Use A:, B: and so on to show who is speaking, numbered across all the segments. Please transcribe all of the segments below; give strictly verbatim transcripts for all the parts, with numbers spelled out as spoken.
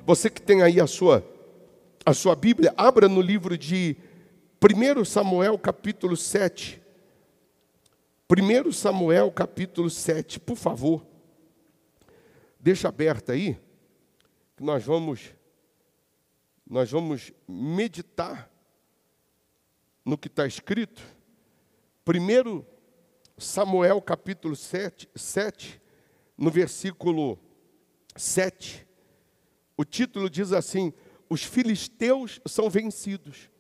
A: Você que tem aí a sua, a sua Bíblia, abra no livro de primeiro Samuel, capítulo sete. primeiro Samuel, capítulo sete, por favor. Deixa aberto aí, que nós vamos, nós vamos meditar no que está escrito. primeiro Samuel, capítulo sete, sete, no versículo sete. O título diz assim: os filisteus são vencidos.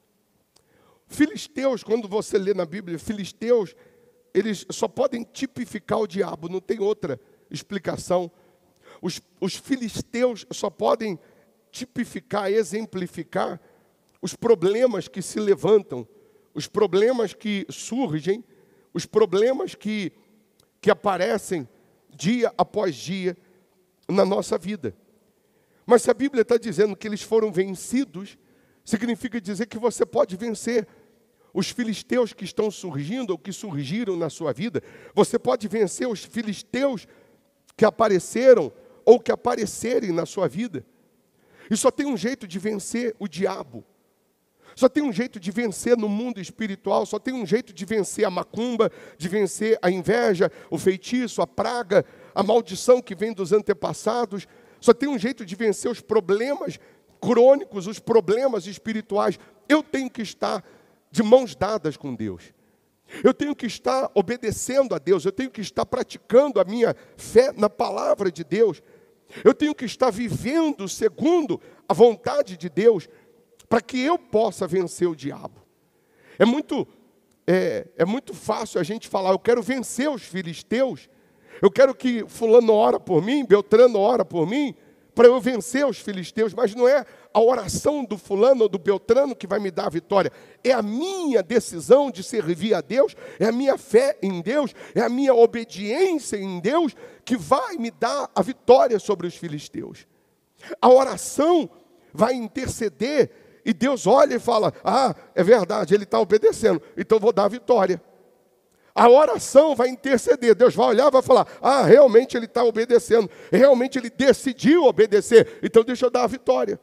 A: Filisteus, quando você lê na Bíblia, filisteus, eles só podem tipificar o diabo, não tem outra explicação. Os, os filisteus só podem tipificar, exemplificar os problemas que se levantam, os problemas que surgem, os problemas que, que aparecem dia após dia na nossa vida. Mas se a Bíblia está dizendo que eles foram vencidos, significa dizer que você pode vencer os filisteus que estão surgindo ou que surgiram na sua vida. Você pode vencer os filisteus que apareceram ou que aparecerem na sua vida. E só tem um jeito de vencer o diabo. Só tem um jeito de vencer no mundo espiritual, só tem um jeito de vencer a macumba, de vencer a inveja, o feitiço, a praga, a maldição que vem dos antepassados. Só tem um jeito de vencer os problemas crônicos, os problemas espirituais. Eu tenho que estar de mãos dadas com Deus. Eu tenho que estar obedecendo a Deus. Eu tenho que estar praticando a minha fé na palavra de Deus. Eu tenho que estar vivendo segundo a vontade de Deus, para que eu possa vencer o diabo. É muito, é, é muito fácil a gente falar: eu quero vencer os filisteus, eu quero que fulano ora por mim, Beltrano ora por mim, para eu vencer os filisteus. Mas não é a oração do fulano ou do Beltrano que vai me dar a vitória. É a minha decisão de servir a Deus, é a minha fé em Deus, é a minha obediência em Deus que vai me dar a vitória sobre os filisteus. A oração vai interceder e Deus olha e fala: ah, é verdade, ele está obedecendo, então eu vou dar a vitória. A oração vai interceder, Deus vai olhar e vai falar: ah, realmente ele está obedecendo, realmente ele decidiu obedecer, então deixa eu dar a vitória.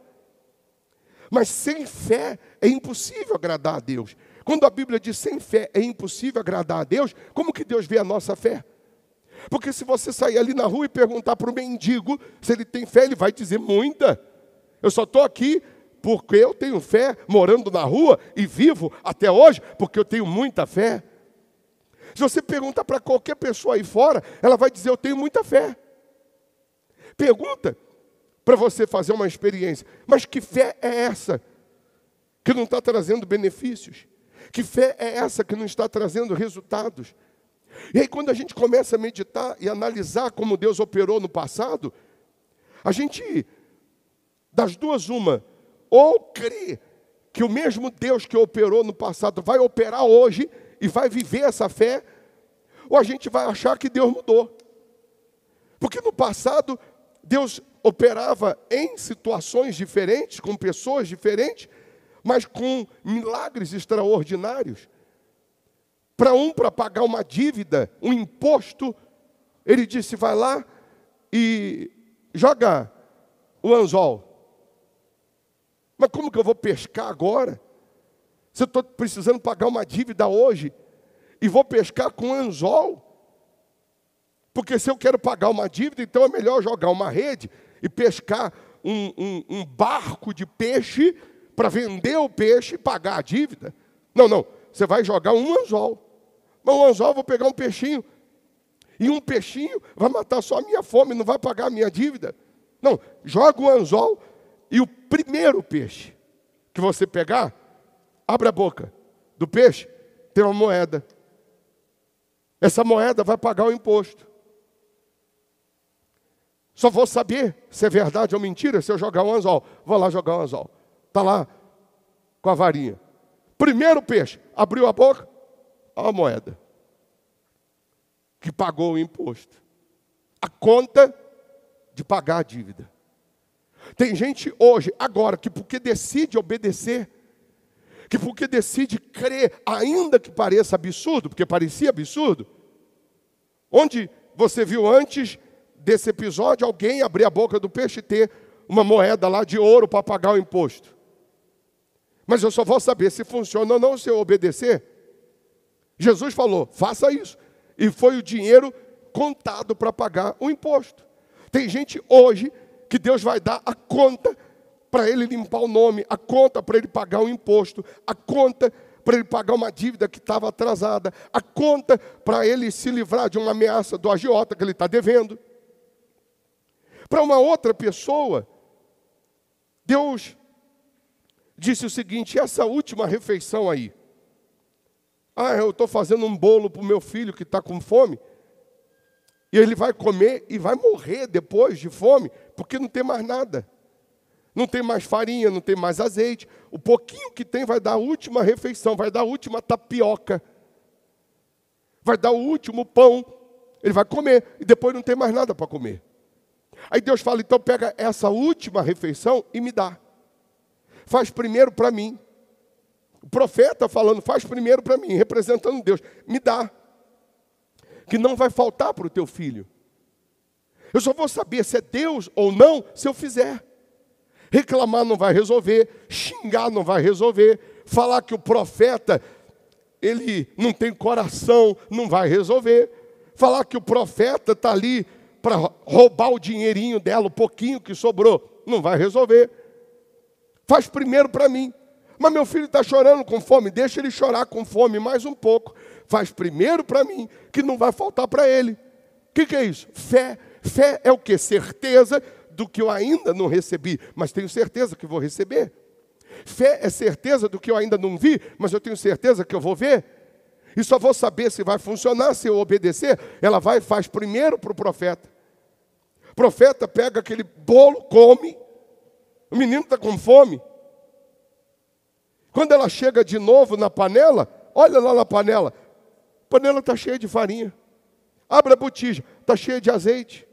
A: Mas sem fé é impossível agradar a Deus. Quando a Bíblia diz sem fé é impossível agradar a Deus, como que Deus vê a nossa fé? Porque se você sair ali na rua e perguntar para o mendigo se ele tem fé, ele vai dizer: muita. Eu só estou aqui porque eu tenho fé, morando na rua e vivo até hoje, porque eu tenho muita fé. Se você perguntar para qualquer pessoa aí fora, ela vai dizer: eu tenho muita fé. Pergunta para você fazer uma experiência: mas que fé é essa que não está trazendo benefícios? Que fé é essa que não está trazendo resultados? E aí, quando a gente começa a meditar e analisar como Deus operou no passado, a gente, das duas uma, ou crê que o mesmo Deus que operou no passado vai operar hoje e vai viver essa fé, ou a gente vai achar que Deus mudou. Porque no passado, Deus operava em situações diferentes, com pessoas diferentes, mas com milagres extraordinários. Para um, para pagar uma dívida, um imposto, ele disse: vai lá e joga o anzol. Mas como que eu vou pescar agora? Se eu estou precisando pagar uma dívida hoje e vou pescar com anzol? Porque se eu quero pagar uma dívida, então é melhor jogar uma rede e pescar um, um, um barco de peixe para vender o peixe e pagar a dívida. Não, não. Você vai jogar um anzol. Mas um anzol eu vou pegar um peixinho. E um peixinho vai matar só a minha fome, não vai pagar a minha dívida. Não, joga o anzol e o primeiro peixe que você pegar, abre a boca do peixe, tem uma moeda. Essa moeda vai pagar o imposto. Só vou saber se é verdade ou mentira se eu jogar um anzol. Vou lá jogar um anzol. Está lá com a varinha. Primeiro peixe, abriu a boca, a moeda que pagou o imposto. A conta de pagar a dívida. Tem gente hoje, agora, que porque decide obedecer, que porque decide crer, ainda que pareça absurdo, porque parecia absurdo, onde você viu antes desse episódio alguém abrir a boca do peixe e ter uma moeda lá de ouro para pagar o imposto. Mas eu só vou saber se funciona ou não se eu obedecer. Jesus falou, faça isso. E foi o dinheiro contado para pagar o imposto. Tem gente hoje que Deus vai dar a conta para ele limpar o nome, a conta para ele pagar o imposto, a conta para ele pagar uma dívida que estava atrasada, a conta para ele se livrar de uma ameaça do agiota que ele está devendo. Para uma outra pessoa, Deus disse o seguinte, essa última refeição aí, ah, eu estou fazendo um bolo para o meu filho que está com fome, e ele vai comer e vai morrer depois de fome, porque não tem mais nada. Não tem mais farinha, não tem mais azeite. O pouquinho que tem vai dar a última refeição, vai dar a última tapioca. Vai dar o último pão. Ele vai comer e depois não tem mais nada para comer. Aí Deus fala, então pega essa última refeição e me dá. Faz primeiro para mim. O profeta falando, faz primeiro para mim, representando Deus. Me dá. Que não vai faltar para o teu filho. Eu só vou saber se é Deus ou não se eu fizer. Reclamar não vai resolver, xingar não vai resolver, falar que o profeta, ele não tem coração, não vai resolver. Falar que o profeta está ali para roubar o dinheirinho dela, o pouquinho que sobrou, não vai resolver. Faz primeiro para mim. Mas meu filho está chorando com fome, deixa ele chorar com fome mais um pouco. Faz primeiro para mim, que não vai faltar para ele. O que, que é isso? Fé. Fé é o quê? Certeza do que eu ainda não recebi, mas tenho certeza que vou receber. Fé é certeza do que eu ainda não vi, mas eu tenho certeza que eu vou ver. E só vou saber se vai funcionar, se eu obedecer. Ela vai e faz primeiro para o profeta. O profeta pega aquele bolo, come. O menino está com fome. Quando ela chega de novo na panela, olha lá na panela. A panela está cheia de farinha. Abre a botija, está cheia de azeite.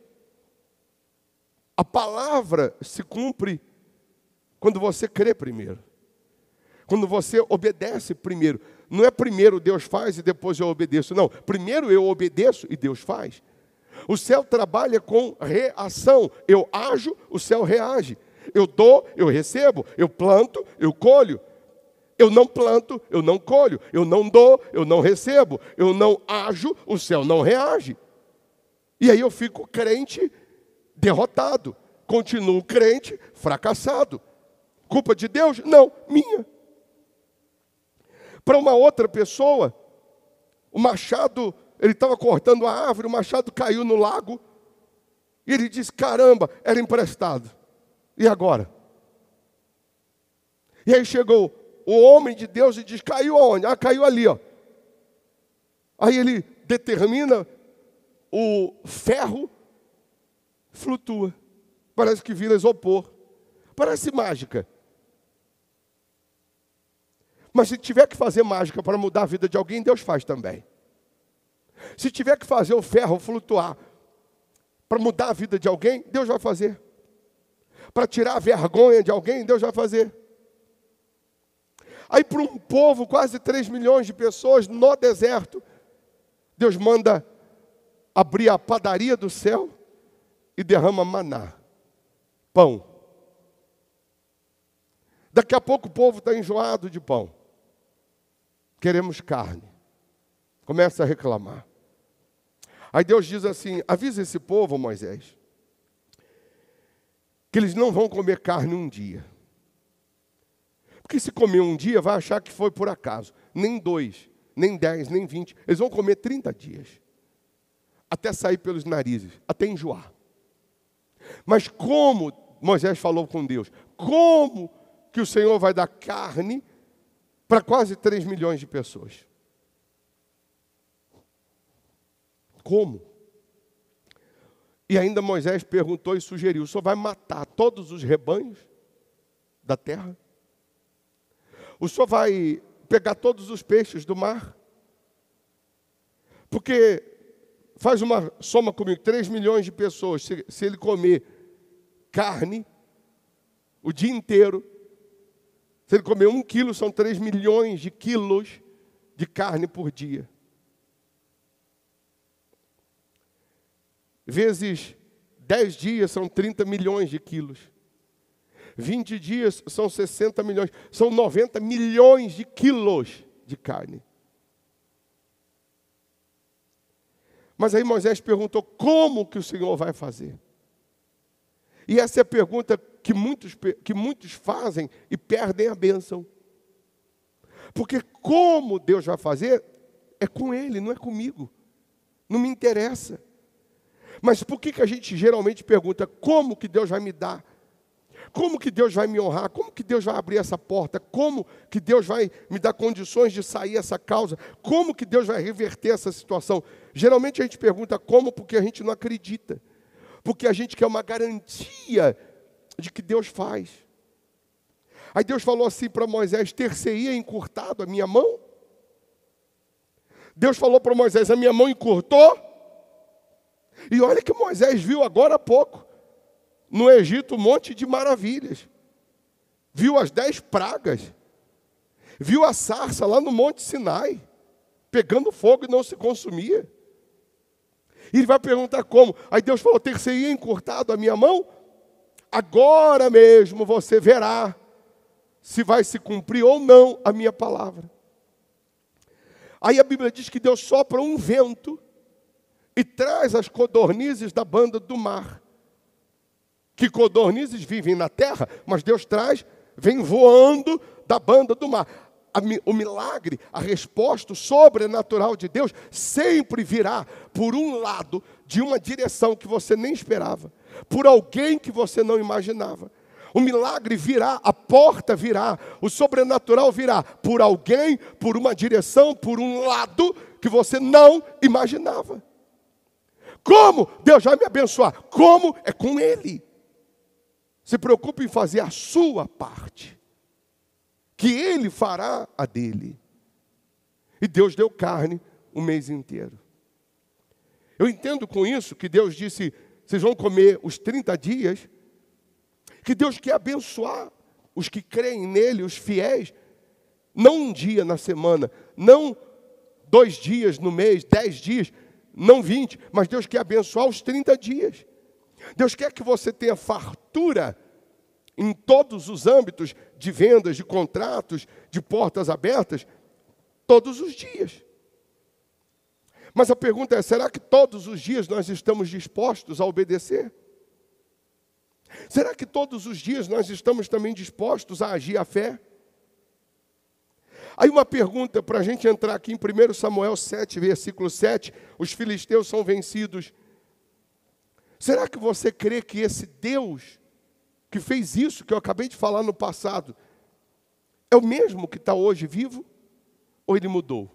A: A palavra se cumpre quando você crê primeiro. Quando você obedece primeiro. Não é primeiro Deus faz e depois eu obedeço. Não, primeiro eu obedeço e Deus faz. O céu trabalha com reação. Eu ajo, o céu reage. Eu dou, eu recebo. Eu planto, eu colho. Eu não planto, eu não colho. Eu não dou, eu não recebo. Eu não ajo, o céu não reage. E aí eu fico crente derrotado. Continuo crente fracassado. Culpa de Deus? Não, minha. Para uma outra pessoa, o machado, ele estava cortando a árvore, o machado caiu no lago. E ele disse, caramba, era emprestado. E agora? E aí chegou o homem de Deus e diz, caiu aonde? Ah, caiu ali, ó. Aí ele determina, o ferro flutua. Parece que vira isopor. Parece mágica. Mas se tiver que fazer mágica para mudar a vida de alguém, Deus faz também. Se tiver que fazer o ferro flutuar para mudar a vida de alguém, Deus vai fazer. Para tirar a vergonha de alguém, Deus vai fazer. Aí para um povo, quase três milhões de pessoas no deserto, Deus manda abrir a padaria do céu e derrama maná, pão. Daqui a pouco o povo está enjoado de pão. Queremos carne. Começa a reclamar. Aí Deus diz assim, avisa esse povo, Moisés, que eles não vão comer carne um dia. Porque se comer um dia, vai achar que foi por acaso. Nem dois, nem dez, nem vinte. Eles vão comer trinta dias. Até sair pelos narizes, até enjoar. Mas como, Moisés falou com Deus, como que o Senhor vai dar carne para quase três milhões de pessoas? Como? E ainda Moisés perguntou e sugeriu, o Senhor vai matar todos os rebanhos da terra? O Senhor vai pegar todos os peixes do mar? Porque, faz uma soma comigo, três milhões de pessoas, se, se ele comer carne o dia inteiro, se ele comer um quilo, são três milhões de quilos de carne por dia. Vezes dez dias, são trinta milhões de quilos. vinte dias são sessenta milhões, são noventa milhões de quilos de carne. Mas aí Moisés perguntou, como que o Senhor vai fazer? E essa é a pergunta que muitos, que muitos fazem e perdem a bênção. Porque como Deus vai fazer, é com Ele, não é comigo. Não me interessa. Mas por que que a gente geralmente pergunta, como que Deus vai me dar? Como que Deus vai me honrar? Como que Deus vai abrir essa porta? Como que Deus vai me dar condições de sair essa causa? Como que Deus vai reverter essa situação? Geralmente a gente pergunta como porque a gente não acredita. Porque a gente quer uma garantia de que Deus faz. Aí Deus falou assim para Moisés, ter-se-ia encurtado a minha mão? Deus falou para Moisés, a minha mão encurtou? E olha que Moisés viu agora há pouco, no Egito, um monte de maravilhas. Viu as dez pragas. Viu a sarça lá no Monte Sinai, pegando fogo e não se consumia. E ele vai perguntar como. Aí Deus falou, ter-se-ia encurtado a minha mão? Agora mesmo você verá se vai se cumprir ou não a minha palavra. Aí a Bíblia diz que Deus sopra um vento e traz as codornizes da banda do mar. Que codornizes vivem na terra, mas Deus traz, vem voando da banda do mar. O milagre, a resposta sobrenatural de Deus sempre virá por um lado, de uma direção que você nem esperava, por alguém que você não imaginava. O milagre virá, a porta virá, o sobrenatural virá por alguém, por uma direção, por um lado que você não imaginava. Como? Deus vai me abençoar. Como? É com Ele. Se preocupe em fazer a sua parte, que Ele fará a dele. E Deus deu carne o mês inteiro. Eu entendo com isso que Deus disse, vocês vão comer os trinta dias, que Deus quer abençoar os que creem nele, os fiéis, não um dia na semana, não dois dias no mês, dez dias, não vinte, mas Deus quer abençoar os trinta dias. Deus quer que você tenha fartura em todos os âmbitos de vendas, de contratos, de portas abertas, todos os dias. Mas a pergunta é, será que todos os dias nós estamos dispostos a obedecer? Será que todos os dias nós estamos também dispostos a agir a fé? Aí uma pergunta para a gente entrar aqui em primeiro Samuel sete, versículo sete, os filisteus são vencidos. Será que você crê que esse Deus que fez isso que eu acabei de falar no passado, é o mesmo que está hoje vivo? Ou ele mudou?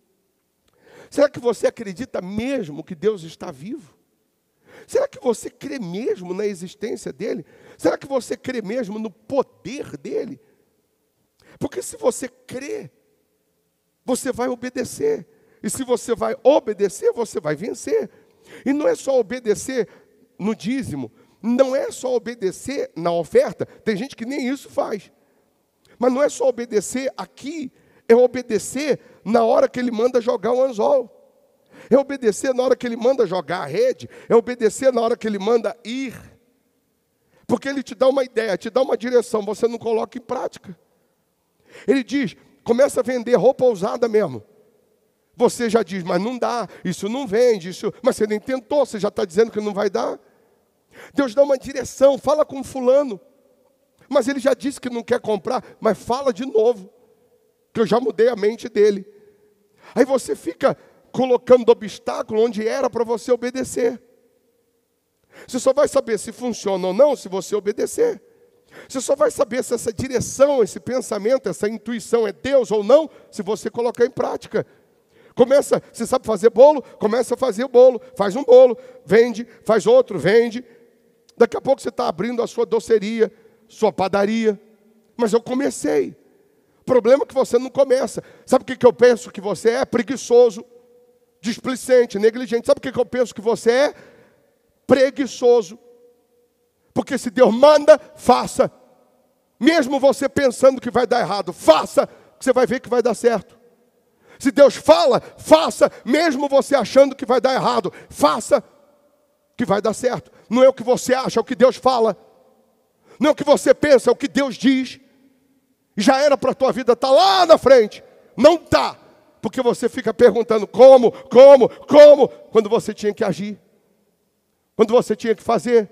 A: Será que você acredita mesmo que Deus está vivo? Será que você crê mesmo na existência dele? Será que você crê mesmo no poder dele? Porque se você crê, você vai obedecer. E se você vai obedecer, você vai vencer. E não é só obedecer no dízimo, não é só obedecer na oferta. Tem gente que nem isso faz. Mas não é só obedecer aqui, é obedecer na hora que ele manda jogar o anzol. É obedecer na hora que ele manda jogar a rede. É obedecer na hora que ele manda ir. Porque ele te dá uma ideia, te dá uma direção, você não coloca em prática. Ele diz, começa a vender roupa usada mesmo. Você já diz, mas não dá, isso não vende, isso... mas você nem tentou, você já está dizendo que não vai dar. Deus dá uma direção, fala com fulano. Mas ele já disse que não quer comprar, mas fala de novo. Que eu já mudei a mente dele. Aí você fica colocando obstáculo onde era para você obedecer. Você só vai saber se funciona ou não se você obedecer. Você só vai saber se essa direção, esse pensamento, essa intuição é Deus ou não, se você colocar em prática. Começa, você sabe fazer bolo? Começa a fazer o bolo. Faz um bolo, vende, faz outro, vende. Daqui a pouco você está abrindo a sua doceria, sua padaria. Mas eu comecei. O problema é que você não começa. Sabe o que eu penso que você é? Preguiçoso, displicente, negligente. Sabe o que eu penso que você é? Preguiçoso. Porque se Deus manda, faça. Mesmo você pensando que vai dar errado, faça, que você vai ver que vai dar certo. Se Deus fala, faça, mesmo você achando que vai dar errado, faça, que vai dar certo. Não é o que você acha, é o que Deus fala. Não é o que você pensa, é o que Deus diz. Já era para a tua vida estar lá na frente. Não está. Porque você fica perguntando como, como, como, quando você tinha que agir. Quando você tinha que fazer.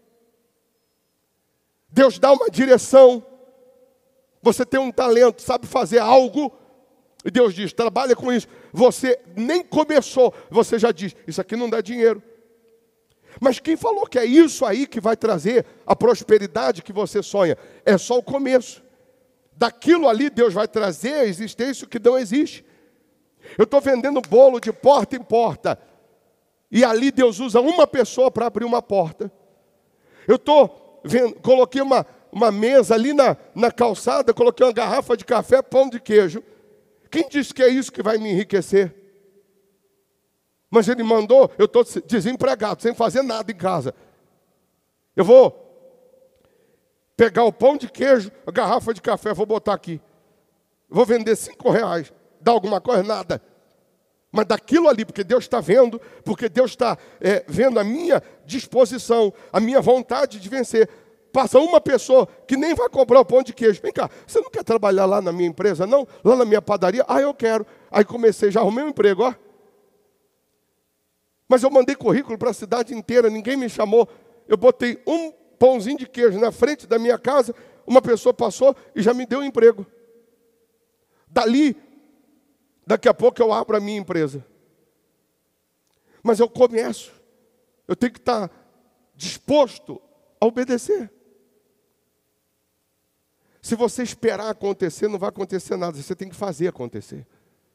A: Deus dá uma direção. Você tem um talento, sabe fazer algo. E Deus diz, trabalha com isso. Você nem começou, você já diz, isso aqui não dá dinheiro. Mas quem falou que é isso aí que vai trazer a prosperidade que você sonha? É só o começo. Daquilo ali Deus vai trazer a existência que não existe. Eu estou vendendo bolo de porta em porta. E ali Deus usa uma pessoa para abrir uma porta. Eu estou vendo, coloquei uma, uma mesa ali na, na calçada, coloquei uma garrafa de café, pão de queijo. Quem disse que é isso que vai me enriquecer? Mas ele mandou, eu estou desempregado, sem fazer nada em casa. Eu vou pegar o pão de queijo, a garrafa de café, vou botar aqui. Vou vender cinco reais. Dá alguma coisa? Nada. Mas daquilo ali, porque Deus está vendo, porque Deus está é, vendo a minha disposição, a minha vontade de vencer. Passa uma pessoa que nem vai comprar o pão de queijo. Vem cá, você não quer trabalhar lá na minha empresa, não? Lá na minha padaria? Ah, eu quero. Aí comecei, já arrumei um emprego, ó. Mas eu mandei currículo para a cidade inteira, ninguém me chamou. Eu botei um pãozinho de queijo na frente da minha casa, uma pessoa passou e já me deu um emprego. Dali, daqui a pouco eu abro a minha empresa. Mas eu começo. Eu tenho que estar disposto a obedecer. Se você esperar acontecer, não vai acontecer nada. Você tem que fazer acontecer.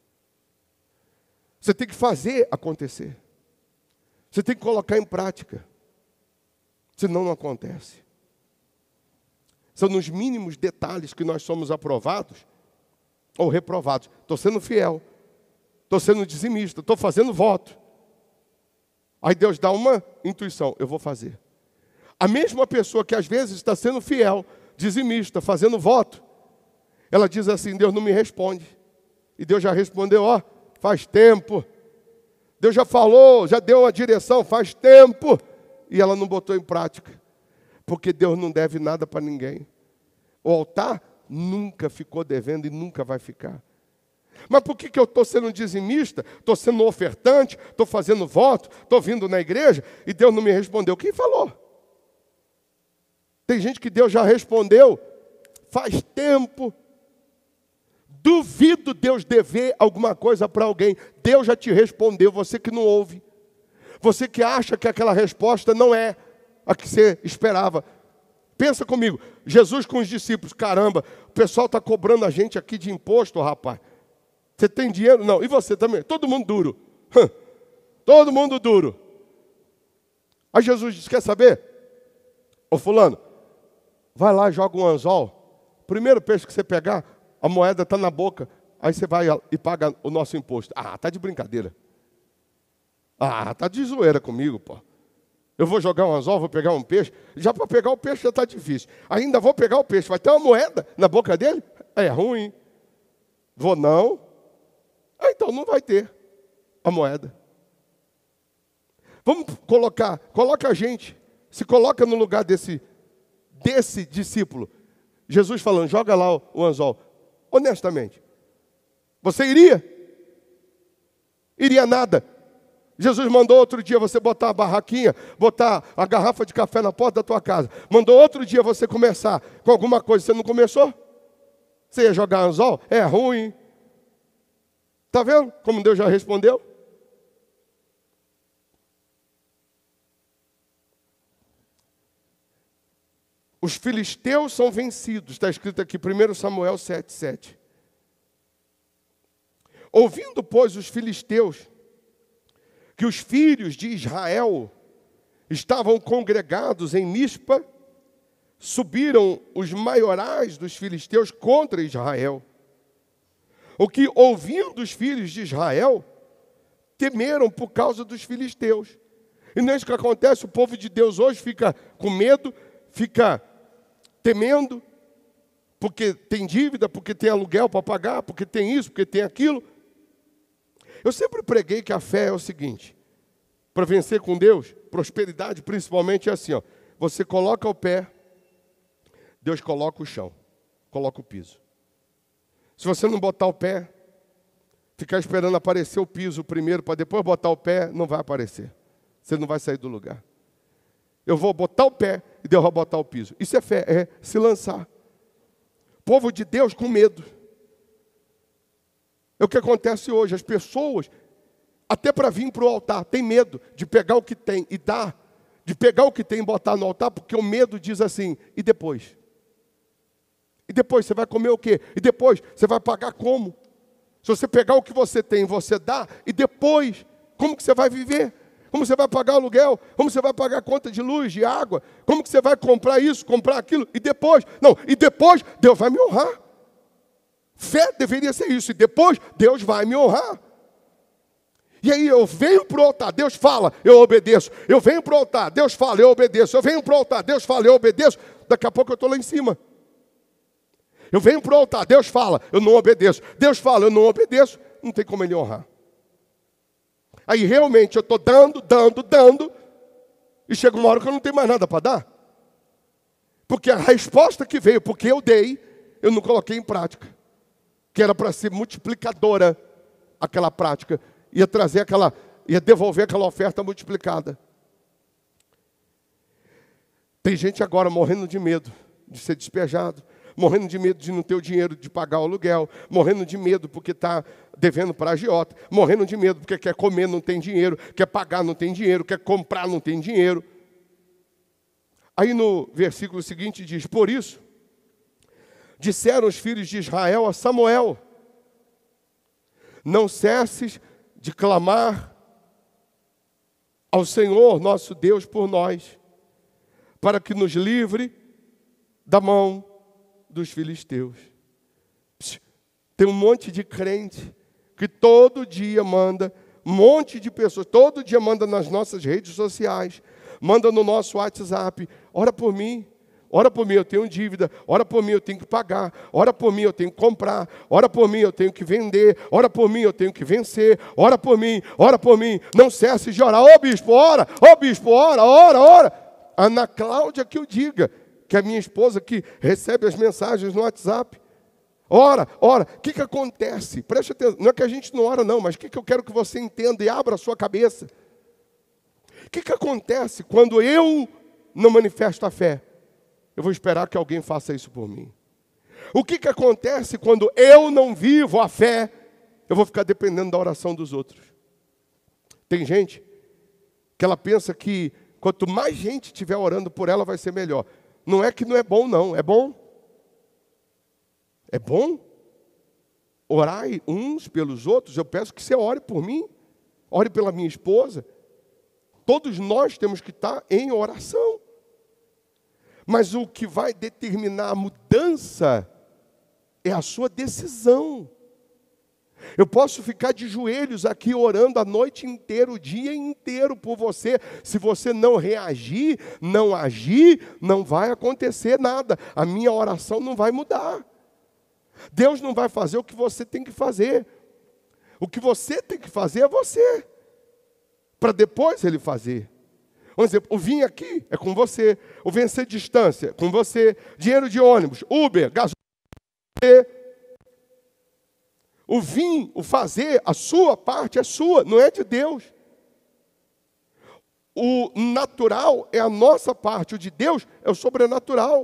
A: Você tem que fazer acontecer. Você tem que colocar em prática. Senão não acontece. São nos mínimos detalhes que nós somos aprovados ou reprovados. Estou sendo fiel. Estou sendo dizimista. Estou fazendo voto. Aí Deus dá uma intuição. Eu vou fazer. A mesma pessoa que às vezes está sendo fiel, dizimista, fazendo voto, ela diz assim, Deus não me responde. E Deus já respondeu, ó, faz tempo. Deus já falou, já deu uma direção, faz tempo. E ela não botou em prática. Porque Deus não deve nada para ninguém. O altar nunca ficou devendo e nunca vai ficar. Mas por que, que eu estou sendo dizimista? Estou sendo ofertante? Estou fazendo voto? Estou vindo na igreja? E Deus não me respondeu. Quem falou? Tem gente que Deus já respondeu faz tempo. Duvido Deus dever alguma coisa para alguém. Deus já te respondeu, você que não ouve. Você que acha que aquela resposta não é a que você esperava. Pensa comigo, Jesus com os discípulos, caramba, o pessoal está cobrando a gente aqui de imposto, rapaz. Você tem dinheiro? Não. E você também? Todo mundo duro. Todo mundo duro. Aí Jesus disse, quer saber? Ô fulano, vai lá e joga um anzol. Primeiro peixe que você pegar, a moeda está na boca. Aí você vai e paga o nosso imposto. Ah, tá de brincadeira. Ah, tá de zoeira comigo, pô. Eu vou jogar um anzol, vou pegar um peixe. Já para pegar o peixe já está difícil. Ainda vou pegar o peixe. Vai ter uma moeda na boca dele? É ruim. Vou não. Ah, então não vai ter a moeda. Vamos colocar, coloca a gente, se coloca no lugar desse, desse discípulo. Jesus falando, joga lá o, o anzol. Honestamente, você iria? Iria nada. Jesus mandou outro dia você botar a barraquinha, botar a garrafa de café na porta da tua casa. Mandou outro dia você começar com alguma coisa, você não começou? Você ia jogar anzol? É ruim. Está vendo como Deus já respondeu? Os filisteus são vencidos. Está escrito aqui, primeiro Samuel sete, sete. Ouvindo, pois, os filisteus que os filhos de Israel estavam congregados em Mispa, subiram os maiorais dos filisteus contra Israel. O que, ouvindo os filhos de Israel, temeram por causa dos filisteus. E não é isso que acontece, o povo de Deus hoje fica com medo, fica temendo, porque tem dívida, porque tem aluguel para pagar, porque tem isso, porque tem aquilo. Eu sempre preguei que a fé é o seguinte, para vencer com Deus, prosperidade principalmente é assim, ó, você coloca o pé Deus coloca o chão, coloca o piso. Se você não botar o pé, ficar esperando aparecer o piso primeiro, para depois botar o pé, não vai aparecer. Você não vai sair do lugar. Eu vou botar o pé e Deus vai botar o piso. Isso é fé, é se lançar. Povo de Deus com medo. É o que acontece hoje. As pessoas, até para vir para o altar, tem medo de pegar o que tem e dar, de pegar o que tem e botar no altar, porque o medo diz assim, e depois? E depois você vai comer o quê? E depois você vai pagar como? Se você pegar o que você tem e você dá, e depois, como que você vai viver? Como você vai pagar aluguel? Como você vai pagar conta de luz, de água? Como que você vai comprar isso, comprar aquilo? E depois? Não, e depois Deus vai me honrar. Fé deveria ser isso. E depois Deus vai me honrar. E aí eu venho para o altar, Deus fala, eu obedeço. Eu venho para o altar, Deus fala, eu obedeço. Eu venho para o altar, Deus fala, eu obedeço. Daqui a pouco eu estou lá em cima. Eu venho para o altar, Deus fala, eu não obedeço. Deus fala, eu não obedeço. Não tem como Ele honrar. Aí realmente eu estou dando, dando, dando, e chega uma hora que eu não tenho mais nada para dar. Porque a resposta que veio, porque eu dei, eu não coloquei em prática. Que era para ser multiplicadora aquela prática. Ia trazer aquela, ia devolver aquela oferta multiplicada. Tem gente agora morrendo de medo de ser despejado. Morrendo de medo de não ter o dinheiro de pagar o aluguel, morrendo de medo porque está devendo para a agiota, morrendo de medo porque quer comer, não tem dinheiro, quer pagar, não tem dinheiro, quer comprar, não tem dinheiro. Aí no versículo seguinte diz, por isso, disseram os filhos de Israel a Samuel, não cesses de clamar ao Senhor nosso Deus por nós, para que nos livre da mão dos filisteus. Tem um monte de crente que todo dia manda, um monte de pessoas, todo dia manda nas nossas redes sociais, manda no nosso WhatsApp, ora por mim, ora por mim, eu tenho dívida, ora por mim, eu tenho que pagar, ora por mim, eu tenho que comprar, ora por mim, eu tenho que vender, ora por mim, eu tenho que vencer, ora por mim, ora por mim, não cesse de orar, ô bispo, ora, ô bispo, ora, ora, ora. Ana Cláudia que o diga, que é a minha esposa que recebe as mensagens no WhatsApp. Ora, ora, o que, que acontece? Preste atenção, não é que a gente não ora não, mas o que, que eu quero que você entenda e abra a sua cabeça. O que, que acontece quando eu não manifesto a fé? Eu vou esperar que alguém faça isso por mim. O que, que acontece quando eu não vivo a fé? Eu vou ficar dependendo da oração dos outros. Tem gente que ela pensa que quanto mais gente estiver orando por ela, vai ser melhor. Não é que não é bom, não. É bom. É bom. Orar uns pelos outros. Eu peço que você ore por mim. Ore pela minha esposa. Todos nós temos que estar em oração. Mas o que vai determinar a mudança é a sua decisão. Eu posso ficar de joelhos aqui orando a noite inteira, o dia inteiro por você. Se você não reagir, não agir, não vai acontecer nada. A minha oração não vai mudar. Deus não vai fazer o que você tem que fazer. O que você tem que fazer é você. Para depois Ele fazer. Vamos dizer, o vir aqui é com você. O vencer distância é com você. Dinheiro de ônibus, Uber, gasolina. O vir, o fazer, a sua parte é sua, não é de Deus. O natural é a nossa parte, o de Deus é o sobrenatural.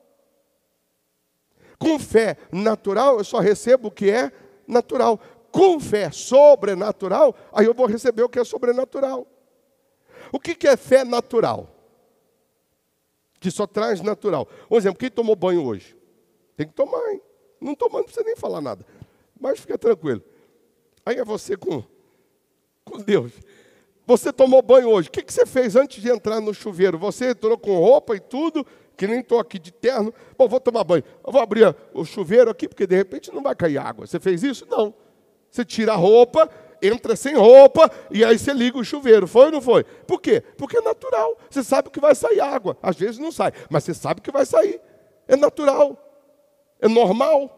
A: Com fé natural, eu só recebo o que é natural. Com fé sobrenatural, aí eu vou receber o que é sobrenatural. O que que é fé natural? Que só traz natural. Por exemplo, quem tomou banho hoje? Tem que tomar, hein? Não tomando, não precisa nem falar nada. Mas fica tranquilo. Aí é você com, com Deus. Você tomou banho hoje. O que, que você fez antes de entrar no chuveiro? Você entrou com roupa e tudo, que nem estou aqui de terno. Bom, vou tomar banho. Eu vou abrir o chuveiro aqui, porque de repente não vai cair água. Você fez isso? Não. Você tira a roupa, entra sem roupa, e aí você liga o chuveiro. Foi ou não foi? Por quê? Porque é natural. Você sabe que vai sair água. Às vezes não sai, mas você sabe que vai sair. É natural. É normal.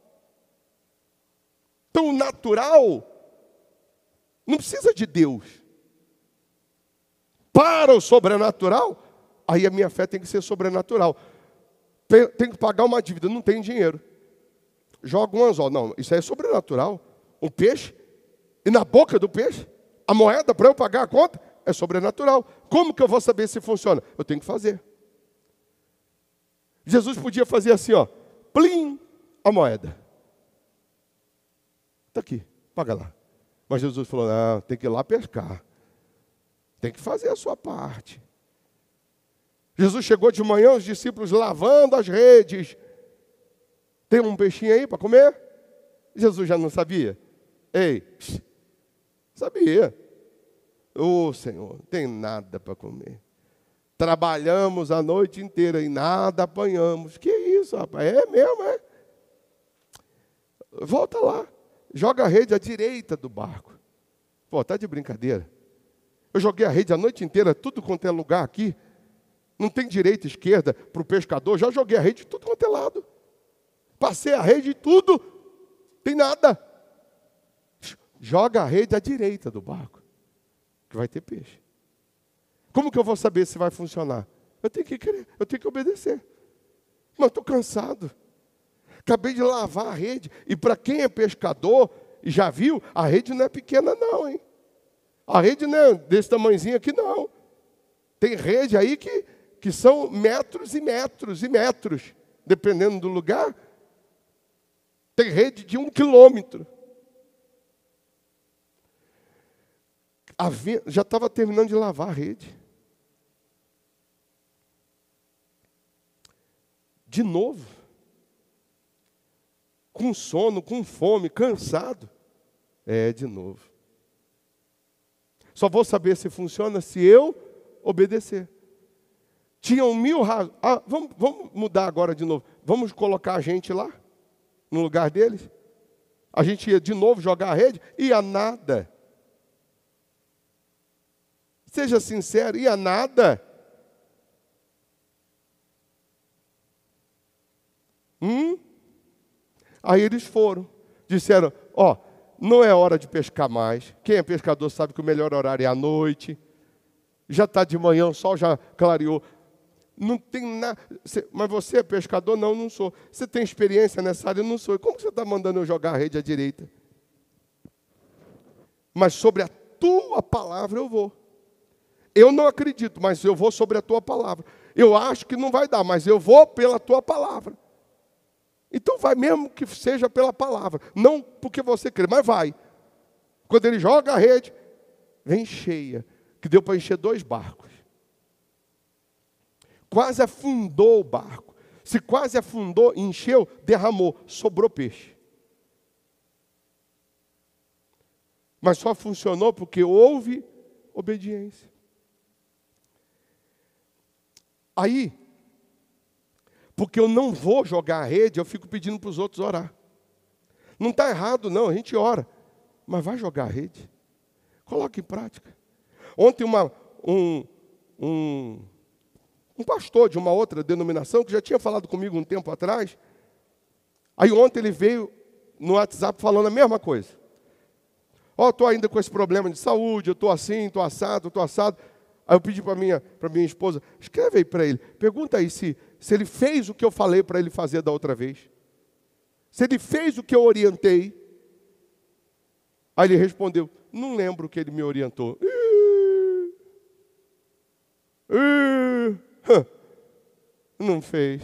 A: Então, o natural não precisa de Deus. Para o sobrenatural, aí a minha fé tem que ser sobrenatural. Tem, tem que pagar uma dívida, não tem dinheiro. Joga um anzol. Não, isso aí é sobrenatural. Um peixe, e na boca do peixe, a moeda para eu pagar a conta é sobrenatural. Como que eu vou saber se funciona? Eu tenho que fazer. Jesus podia fazer assim, ó, plim, a moeda. Está aqui, paga lá. Mas Jesus falou, não, tem que ir lá pescar. Tem que fazer a sua parte. Jesus chegou de manhã, os discípulos lavando as redes. Tem um peixinho aí para comer? Jesus já não sabia? Ei, sabia. Ô oh, Senhor, não tem nada para comer. Trabalhamos a noite inteira e nada apanhamos. Que isso, rapaz? É mesmo, é? Volta lá. Joga a rede à direita do barco. Pô, tá de brincadeira. Eu joguei a rede a noite inteira, tudo quanto é lugar aqui. Não tem direita e esquerda para o pescador. Já joguei a rede de tudo quanto é lado. Passei a rede e tudo. Tem nada. Joga a rede à direita do barco, que vai ter peixe. Como que eu vou saber se vai funcionar? Eu tenho que querer, eu tenho que obedecer. Mas estou cansado. Acabei de lavar a rede. E para quem é pescador e já viu, a rede não é pequena não, hein? A rede não é desse tamanhozinho aqui, não. Tem rede aí que, que são metros e metros e metros. Dependendo do lugar. Tem rede de um quilômetro. A ve... Já estava terminando de lavar a rede. De novo. Com sono, com fome, cansado. É, de novo. Só vou saber se funciona se eu obedecer. Tinham mil razões. Ah, vamos, vamos mudar agora de novo. Vamos colocar a gente lá, no lugar deles. A gente ia de novo jogar a rede, ia nada. Seja sincero, ia nada. Hum? Aí eles foram. Disseram, ó, não é hora de pescar mais. Quem é pescador sabe que o melhor horário é à noite. Já está de manhã, o sol já clareou. Não tem nada. Mas você é pescador? Não, não sou. Você tem experiência nessa área? Não sou. Como você está mandando eu jogar a rede à direita? Mas sobre a tua palavra eu vou. Eu não acredito, mas eu vou sobre a tua palavra. Eu acho que não vai dar, mas eu vou pela tua palavra. Então vai mesmo que seja pela palavra. Não porque você crê, mas vai. Quando ele joga a rede, vem cheia. Que deu para encher dois barcos. Quase afundou o barco. Se quase afundou, encheu, derramou, sobrou peixe. Mas só funcionou porque houve obediência. Aí, porque eu não vou jogar a rede, eu fico pedindo para os outros orar. Não está errado, não, a gente ora. Mas vai jogar a rede. Coloque em prática. Ontem uma, um, um, um pastor de uma outra denominação, que já tinha falado comigo um tempo atrás, aí ontem ele veio no WhatsApp falando a mesma coisa. Ó, oh, estou ainda com esse problema de saúde, eu estou assim, estou assado, estou assado. Aí eu pedi para minha, para minha esposa, escreve aí para ele, pergunta aí se, se ele fez o que eu falei para ele fazer da outra vez. Se ele fez o que eu orientei. Aí ele respondeu, não lembro o que ele me orientou. Ih, ih, não fez.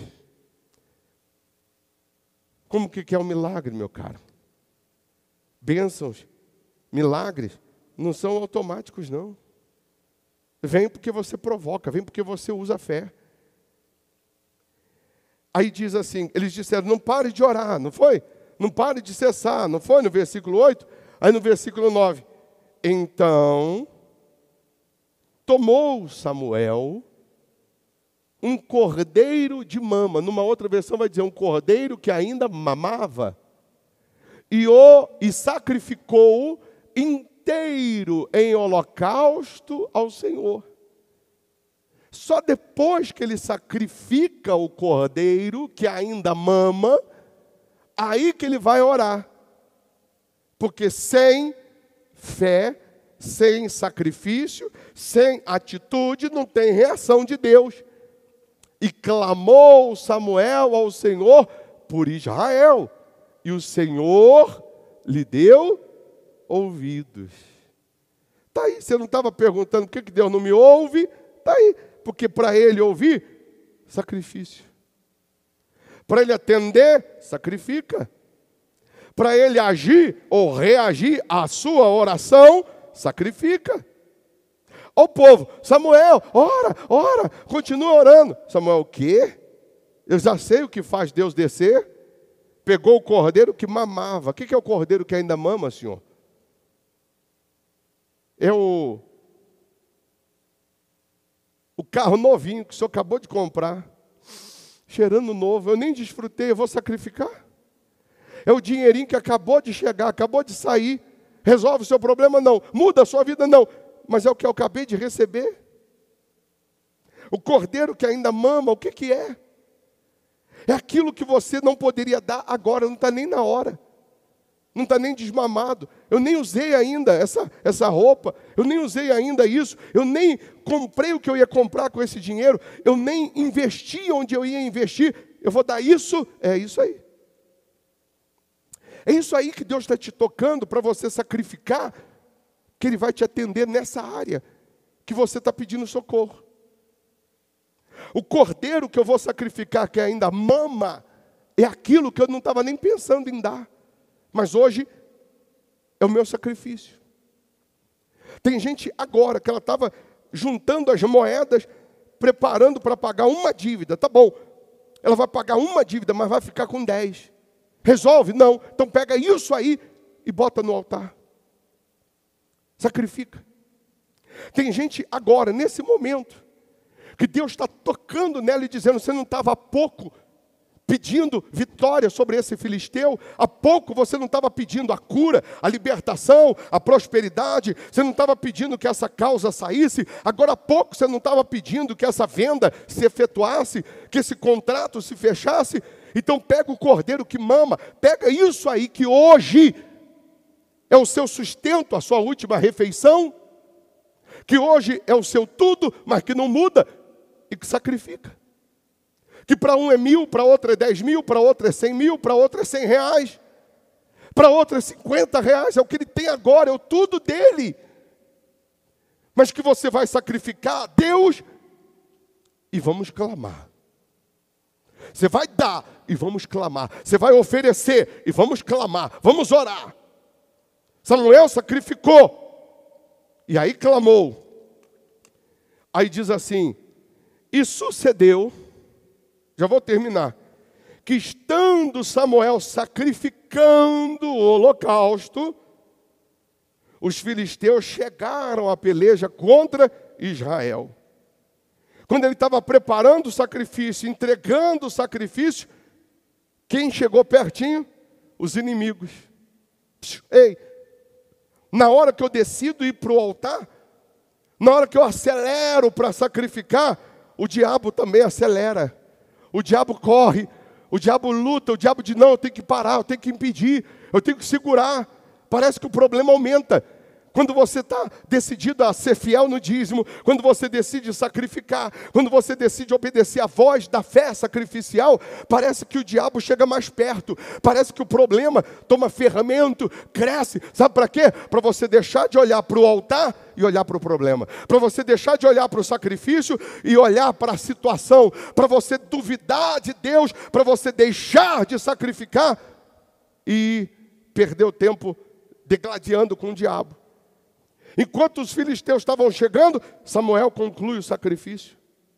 A: Como que é um milagre, meu caro? Bênçãos, milagres, não são automáticos, não. Vem porque você provoca, vem porque você usa a fé. Aí diz assim, eles disseram, não pare de orar, não foi? Não pare de cessar, não foi? No versículo oito, aí no versículo nove. Então, tomou Samuel um cordeiro de mama. Numa outra versão vai dizer um cordeiro que ainda mamava. E o e sacrificou inteiro em holocausto ao Senhor. Só depois que ele sacrifica o cordeiro, que ainda mama, aí que ele vai orar. Porque sem fé, sem sacrifício, sem atitude, não tem reação de Deus. E clamou Samuel ao Senhor por Israel, e o Senhor lhe deu ouvidos. Está aí, você não estava perguntando por que que Deus não me ouve? Está aí, porque para ele ouvir, sacrifício. Para ele atender, sacrifica. Para ele agir ou reagir à sua oração, sacrifica. Ó o povo, Samuel, ora, ora, continua orando. Samuel, o quê? Eu já sei o que faz Deus descer. Pegou o cordeiro que mamava. O que é o cordeiro que ainda mama, senhor? É o, o carro novinho que o senhor acabou de comprar. Cheirando novo, eu nem desfrutei, eu vou sacrificar? É o dinheirinho que acabou de chegar, acabou de sair. Resolve o seu problema? Não. Muda a sua vida? Não. Mas é o que eu acabei de receber. O cordeiro que ainda mama, o que que é? É aquilo que você não poderia dar agora, não está nem na hora. Não está nem desmamado. Eu nem usei ainda essa, essa roupa. Eu nem usei ainda isso. Eu nem comprei o que eu ia comprar com esse dinheiro. Eu nem investi onde eu ia investir. Eu vou dar isso? É isso aí. É isso aí que Deus está te tocando para você sacrificar, que Ele vai te atender nessa área que você está pedindo socorro. O cordeiro que eu vou sacrificar, que ainda mama, é aquilo que eu não estava nem pensando em dar. Mas hoje é o meu sacrifício. Tem gente agora que ela estava juntando as moedas, preparando para pagar uma dívida. Tá bom, ela vai pagar uma dívida, mas vai ficar com dez. Resolve? Não. Então pega isso aí e bota no altar. Sacrifica. Tem gente agora, nesse momento, que Deus está tocando nela e dizendo, você não estava há pouco pedindo vitória sobre esse filisteu? Há pouco você não estava pedindo a cura, a libertação, a prosperidade, você não estava pedindo que essa causa saísse, agora há pouco você não estava pedindo que essa venda se efetuasse, que esse contrato se fechasse. Então pega o cordeiro que mama, pega isso aí que hoje é o seu sustento, a sua última refeição, que hoje é o seu tudo, mas que não muda, e que sacrifica. Que para um é mil, para outro é dez mil, para outro é cem mil, para outro é cem reais, para outro é cinquenta reais, é o que ele tem agora, é o tudo dele. Mas que você vai sacrificar a Deus e vamos clamar. Você vai dar e vamos clamar. Você vai oferecer e vamos clamar. Vamos orar. Samuel sacrificou. E aí clamou. Aí diz assim, e sucedeu, já vou terminar, que estando Samuel sacrificando o holocausto, os filisteus chegaram à peleja contra Israel. Quando ele estava preparando o sacrifício, entregando o sacrifício, quem chegou pertinho? Os inimigos. Ei, na hora que eu decido ir para o altar, na hora que eu acelero para sacrificar, o diabo também acelera. O diabo corre, o diabo luta, o diabo diz, não, eu tenho que parar, eu tenho que impedir, eu tenho que segurar. Parece que o problema aumenta. Quando você está decidido a ser fiel no dízimo, quando você decide sacrificar, quando você decide obedecer a voz da fé sacrificial, parece que o diabo chega mais perto, parece que o problema toma ferramenta, cresce. Sabe para quê? Para você deixar de olhar para o altar e olhar para o problema, para você deixar de olhar para o sacrifício e olhar para a situação, para você duvidar de Deus, para você deixar de sacrificar e perder o tempo degladiando com o diabo. Enquanto os filisteus estavam chegando, Samuel conclui o sacrifício.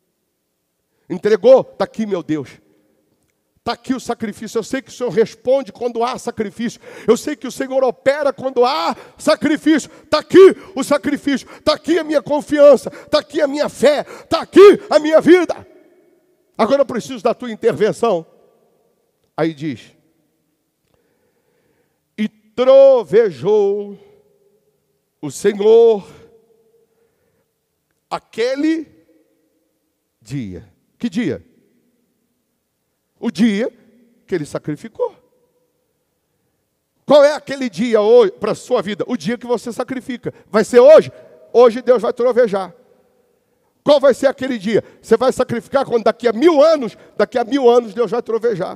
A: Entregou, está aqui, meu Deus. Está aqui o sacrifício. Eu sei que o Senhor responde quando há sacrifício. Eu sei que o Senhor opera quando há sacrifício. Está aqui o sacrifício. Está aqui a minha confiança. Está aqui a minha fé. Está aqui a minha vida. Agora eu preciso da tua intervenção. Aí diz, e trovejou o Senhor aquele dia. Que dia? O dia que ele sacrificou. Qual é aquele dia hoje para a sua vida? O dia que você sacrifica. Vai ser hoje? Hoje Deus vai trovejar. Qual vai ser aquele dia? Você vai sacrificar quando daqui a mil anos, daqui a mil anos Deus vai trovejar.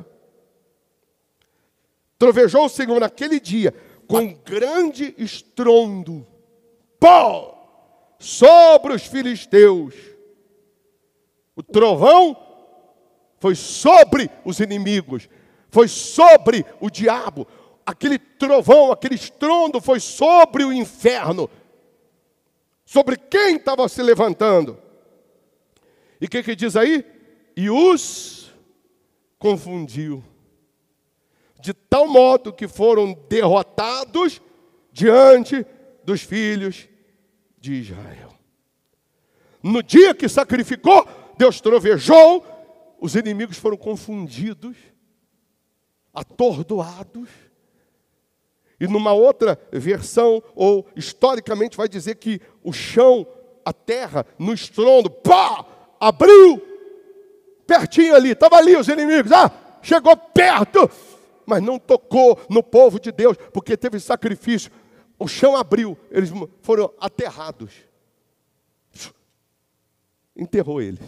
A: Trovejou o Senhor naquele dia, com grande estrondo, pó, sobre os filisteus. O trovão foi sobre os inimigos, foi sobre o diabo. Aquele trovão, aquele estrondo foi sobre o inferno. Sobre quem estava se levantando. E o que, que diz aí? E os confundiu. De tal modo que foram derrotados diante dos filhos de Israel. No dia que sacrificou, Deus trovejou, os inimigos foram confundidos, atordoados. E numa outra versão, ou historicamente, vai dizer que o chão, a terra, no estrondo, pá, abriu, pertinho ali, estava ali os inimigos, ah, chegou perto, mas não tocou no povo de Deus, porque teve sacrifício. O chão abriu, eles foram aterrados. Enterrou eles.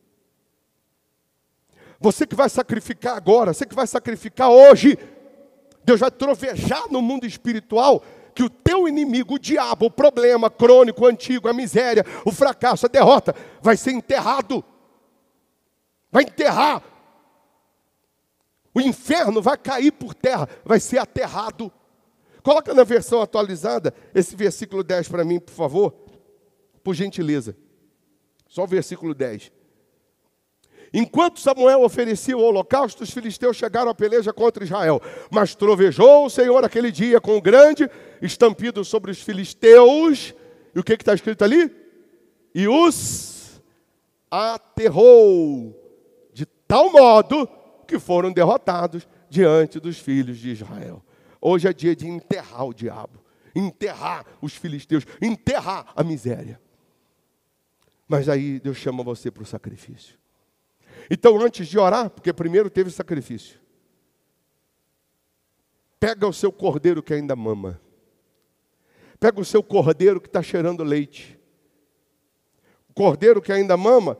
A: Você que vai sacrificar agora, você que vai sacrificar hoje, Deus vai trovejar no mundo espiritual que o teu inimigo, o diabo, o problema crônico, antigo, a miséria, o fracasso, a derrota, vai ser enterrado. Vai enterrar. O inferno vai cair por terra, vai ser aterrado. Coloca na versão atualizada esse versículo dez para mim, por favor. Por gentileza. Só o versículo dez. Enquanto Samuel oferecia o holocausto, os filisteus chegaram à peleja contra Israel. Mas trovejou o Senhor aquele dia com um grande estampido sobre os filisteus. E o que está escrito ali? E os aterrou de tal modo que foram derrotados diante dos filhos de Israel. Hoje é dia de enterrar o diabo, enterrar os filisteus, enterrar a miséria. Mas aí Deus chama você para o sacrifício. Então, antes de orar, porque primeiro teve sacrifício, pega o seu cordeiro que ainda mama. Pega o seu cordeiro que está cheirando leite. O cordeiro que ainda mama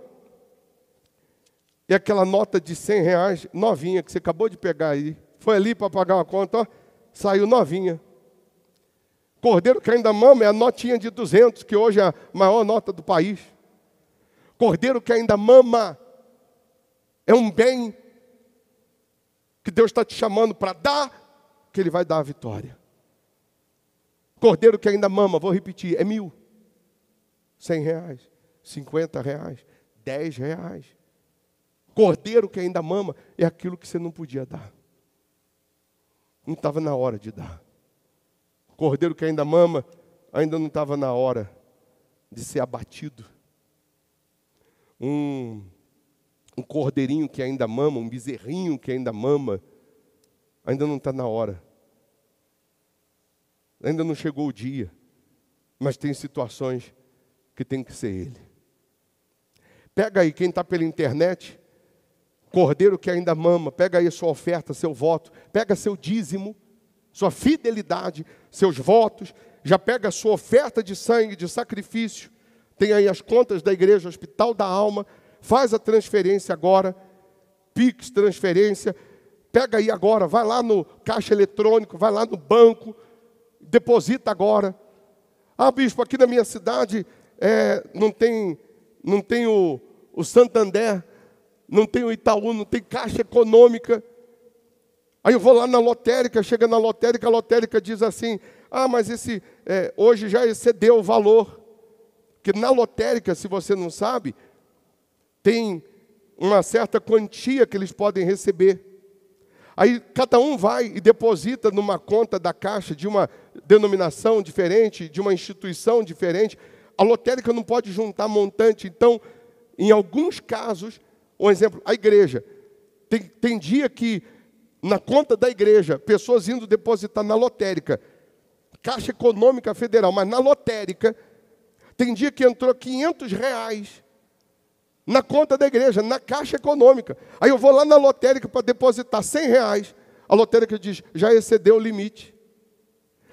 A: é aquela nota de cem reais novinha que você acabou de pegar aí. Foi ali para pagar uma conta, ó, saiu novinha. Cordeiro que ainda mama é a notinha de duzentos, que hoje é a maior nota do país. Cordeiro que ainda mama é um bem que Deus está te chamando para dar, que Ele vai dar a vitória. Cordeiro que ainda mama, vou repetir, é mil. Cem reais, cinquenta reais, dez reais. Cordeiro que ainda mama é aquilo que você não podia dar. Não estava na hora de dar. Cordeiro que ainda mama, ainda não estava na hora de ser abatido. Um... Um cordeirinho que ainda mama, um bezerrinho que ainda mama, ainda não está na hora. Ainda não chegou o dia. Mas tem situações que tem que ser ele. Pega aí, quem está pela internet, cordeiro que ainda mama, pega aí a sua oferta, seu voto, pega seu dízimo, sua fidelidade, seus votos, já pega a sua oferta de sangue, de sacrifício, tem aí as contas da igreja, Hospital da Alma. Faz a transferência agora, Pix, transferência, pega aí agora, vai lá no caixa eletrônico, vai lá no banco, deposita agora. Ah, bispo, aqui na minha cidade é, não tem, não tem o, o Santander, não tem o Itaú, não tem Caixa Econômica. Aí eu vou lá na lotérica, chega na lotérica, a lotérica diz assim, ah, mas esse é, hoje já excedeu o valor. Porque na lotérica, se você não sabe, tem uma certa quantia que eles podem receber. Aí cada um vai e deposita numa conta da Caixa de uma denominação diferente, de uma instituição diferente. A lotérica não pode juntar montante. Então, em alguns casos, um exemplo, a igreja. Tem, tem dia que, na conta da igreja, pessoas indo depositar na lotérica, Caixa Econômica Federal, mas na lotérica, tem dia que entrou quinhentos reais na conta da igreja, na Caixa Econômica. Aí eu vou lá na lotérica para depositar cem reais. A lotérica diz, já excedeu o limite.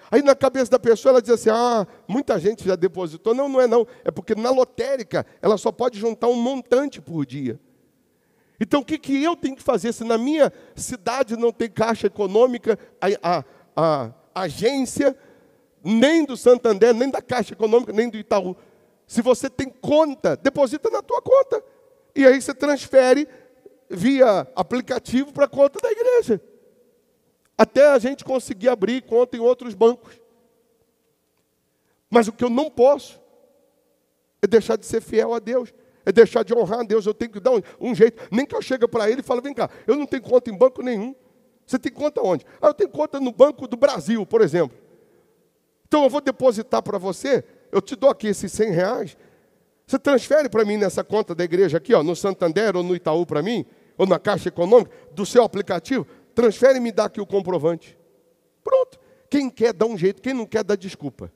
A: Aí na cabeça da pessoa ela diz assim, ah, muita gente já depositou. Não, não é não. É porque na lotérica ela só pode juntar um montante por dia. Então o que, que eu tenho que fazer? Se na minha cidade não tem caixa econômica, a, a, a agência, nem do Santander, nem da Caixa Econômica, nem do Itaú. Se você tem conta, deposita na tua conta. E aí você transfere via aplicativo para a conta da igreja. Até a gente conseguir abrir conta em outros bancos. Mas o que eu não posso é deixar de ser fiel a Deus. É deixar de honrar a Deus. Eu tenho que dar um, um jeito. Nem que eu chegue para ele e fale, vem cá, eu não tenho conta em banco nenhum. Você tem conta onde? Ah, eu tenho conta no Banco do Brasil, por exemplo. Então eu vou depositar para você, eu te dou aqui esses cem reais. Você transfere para mim nessa conta da igreja aqui, ó, no Santander ou no Itaú para mim, ou na Caixa Econômica, do seu aplicativo. Transfere e me dá aqui o comprovante. Pronto. Quem quer dá um jeito, quem não quer dá desculpa.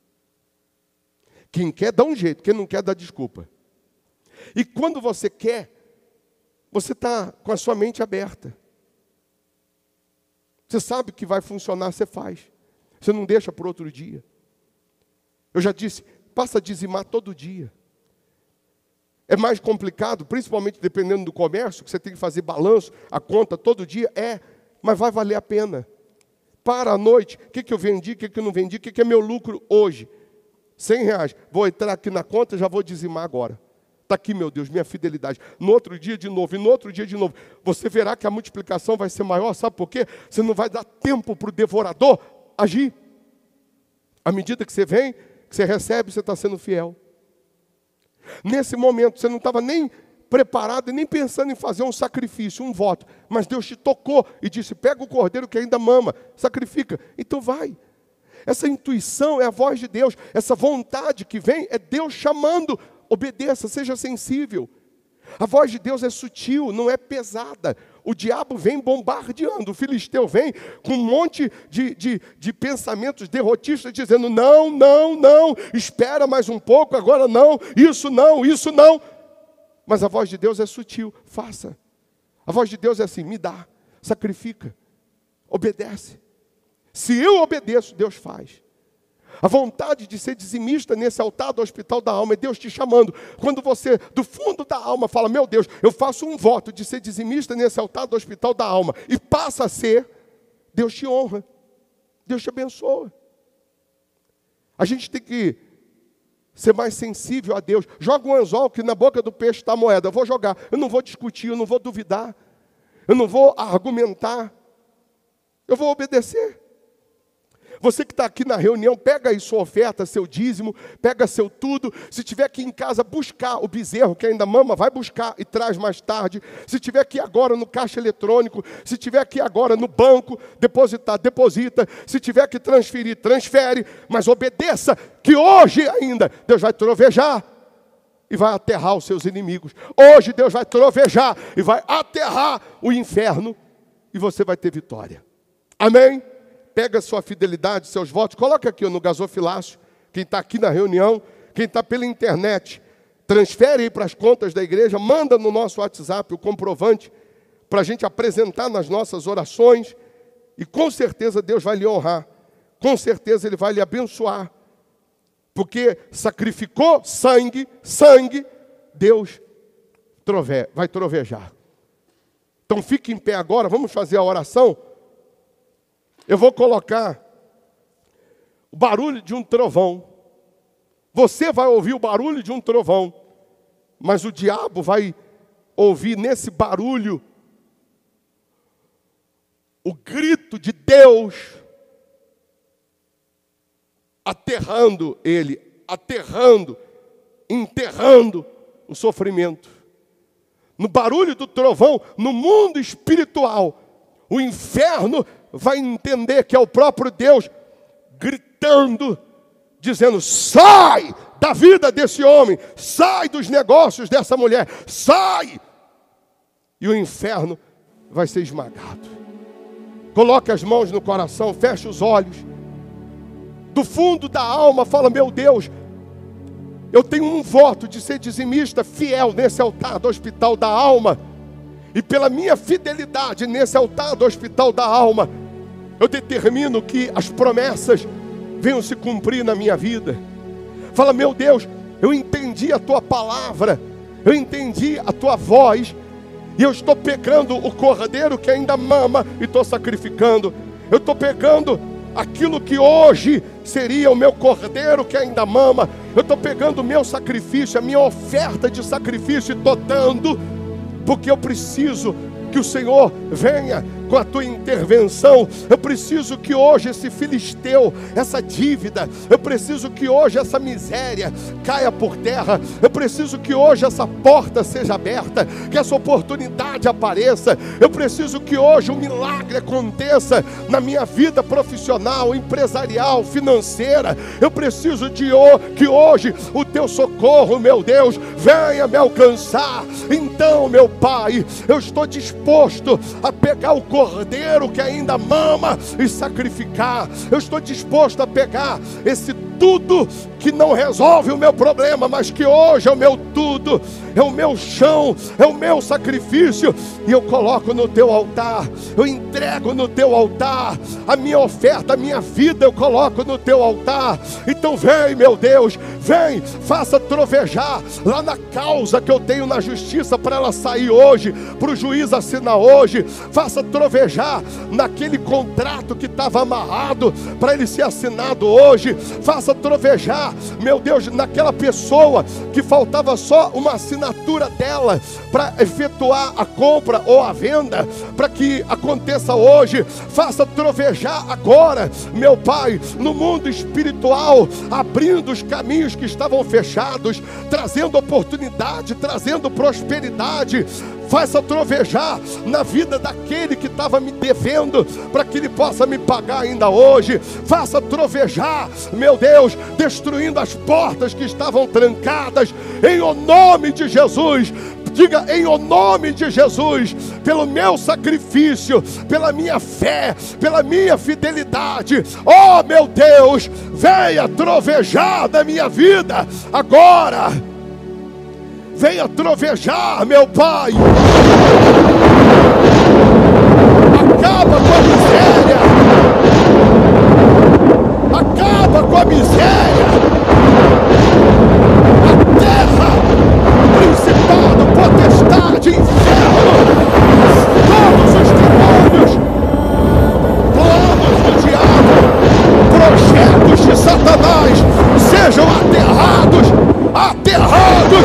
A: Quem quer dá um jeito, quem não quer dá desculpa. E quando você quer, você está com a sua mente aberta. Você sabe que vai funcionar, você faz. Você não deixa para outro dia. Eu já disse, passa a dizimar todo dia. É mais complicado, principalmente dependendo do comércio, que você tem que fazer balanço, a conta todo dia. É, mas vai valer a pena. Para a noite, o que, que eu vendi, o que, que eu não vendi, o que, que é meu lucro hoje? cem reais. Vou entrar aqui na conta e já vou dizimar agora. Está aqui, meu Deus, minha fidelidade. No outro dia de novo, e no outro dia de novo. Você verá que a multiplicação vai ser maior, sabe por quê? Você não vai dar tempo para o devorador agir. À medida que você vem, que você recebe, você está sendo fiel. Nesse momento, você não estava nem preparado e nem pensando em fazer um sacrifício, um voto. Mas Deus te tocou e disse, pega o cordeiro que ainda mama, sacrifica. Então vai. Essa intuição é a voz de Deus. Essa vontade que vem é Deus chamando. Obedeça, seja sensível. A voz de Deus é sutil, não é pesada. O diabo vem bombardeando, o filisteu vem com um monte de, de, de pensamentos derrotistas, dizendo, não, não, não, espera mais um pouco, agora não, isso não, isso não. Mas a voz de Deus é sutil, faça. A voz de Deus é assim, me dá, sacrifica, obedece. Se eu obedeço, Deus faz. A vontade de ser dizimista nesse altar do hospital da alma é Deus te chamando. Quando você, do fundo da alma, fala, meu Deus, eu faço um voto de ser dizimista nesse altar do hospital da alma, e passa a ser, Deus te honra, Deus te abençoa. A gente tem que ser mais sensível a Deus. Joga um anzol que na boca do peixe está a moeda. Eu vou jogar, eu não vou discutir, eu não vou duvidar, eu não vou argumentar, eu vou obedecer. Você que está aqui na reunião, pega aí sua oferta, seu dízimo, pega seu tudo. Se tiver que ir em casa buscar o bezerro que ainda mama, vai buscar e traz mais tarde. Se tiver que ir agora no caixa eletrônico, se tiver que ir agora no banco, depositar, deposita. Se tiver que transferir, transfere. Mas obedeça, que hoje ainda Deus vai trovejar e vai aterrar os seus inimigos. Hoje Deus vai trovejar e vai aterrar o inferno e você vai ter vitória. Amém? Pega a sua fidelidade, seus votos, coloca aqui no gasofilácio, quem está aqui na reunião, quem está pela internet, transfere aí para as contas da igreja, manda no nosso WhatsApp o comprovante, para a gente apresentar nas nossas orações, e com certeza Deus vai lhe honrar, com certeza Ele vai lhe abençoar, porque sacrificou sangue, sangue, Deus trove, vai trovejar. Então fique em pé agora, vamos fazer a oração. Eu vou colocar o barulho de um trovão. Você vai ouvir o barulho de um trovão, mas o diabo vai ouvir nesse barulho o grito de Deus aterrando ele, aterrando, enterrando o sofrimento. No barulho do trovão, no mundo espiritual, o inferno vai entender que é o próprio Deus gritando, dizendo, sai da vida desse homem, sai dos negócios dessa mulher, sai! E o inferno vai ser esmagado. Coloque as mãos no coração, feche os olhos. Do fundo da alma, fala, meu Deus, eu tenho um voto de ser dizimista fiel nesse altar do hospital da alma. E pela minha fidelidade nesse altar do hospital da alma, eu determino que as promessas venham se cumprir na minha vida. Fala: meu Deus, eu entendi a tua palavra, eu entendi a tua voz, e eu estou pegando o cordeiro que ainda mama e estou sacrificando. Eu estou pegando aquilo que hoje seria o meu cordeiro que ainda mama. Eu estou pegando o meu sacrifício, a minha oferta de sacrifício, e estou dando, porque eu preciso que o Senhor venha com a tua intervenção. Eu preciso que hoje esse filisteu, essa dívida, eu preciso que hoje essa miséria caia por terra. Eu preciso que hoje essa porta seja aberta, que essa oportunidade apareça. Eu preciso que hoje um milagre aconteça na minha vida profissional, empresarial, financeira. Eu preciso de que hoje o teu socorro, meu Deus, venha me alcançar. Então, meu Pai, eu estou disposto a pegar o cordeiro que ainda mama e sacrificar. Eu estou disposto a pegar esse tudo que não resolve o meu problema, mas que hoje é o meu tudo, é o meu chão, é o meu sacrifício, e eu coloco no teu altar, eu entrego no teu altar, a minha oferta, a minha vida eu coloco no teu altar. Então vem, meu Deus, vem, faça trovejar lá na causa que eu tenho na justiça, para ela sair hoje, para o juiz assinar hoje. Faça trovejar naquele contrato que estava amarrado, para ele ser assinado hoje. Faça trovejar, meu Deus, naquela pessoa que faltava só uma assinatura dela para efetuar a compra ou a venda, para que aconteça hoje. Faça trovejar agora, meu Pai, no mundo espiritual, abrindo os caminhos que estavam fechados, trazendo oportunidade, trazendo prosperidade. Faça trovejar na vida daquele que estava me devendo, para que ele possa me pagar ainda hoje. Faça trovejar, meu Deus, destruindo as portas que estavam trancadas, em o nome de Jesus. Diga: em o nome de Jesus, pelo meu sacrifício, pela minha fé, pela minha fidelidade, oh meu Deus, venha trovejar na minha vida agora. Venha trovejar, meu Pai. Acaba com a miséria. Acaba com a miséria. A terra, principado, potestade, inferno, todos os demônios, planos do diabo, projetos de Satanás, sejam aterrados, aterrados.